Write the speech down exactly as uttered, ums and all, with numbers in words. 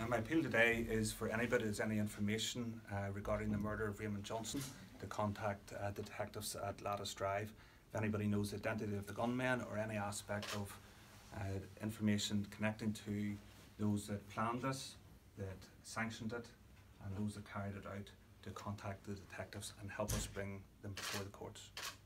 Uh, my appeal today is for anybody who has any information uh, regarding the murder of Raymond Johnson to contact uh, the detectives at Lattice Drive. If anybody knows the identity of the gunman or any aspect of uh, information connecting to those that planned this, that sanctioned it, and those that carried it out, to contact the detectives and help us bring them before the courts.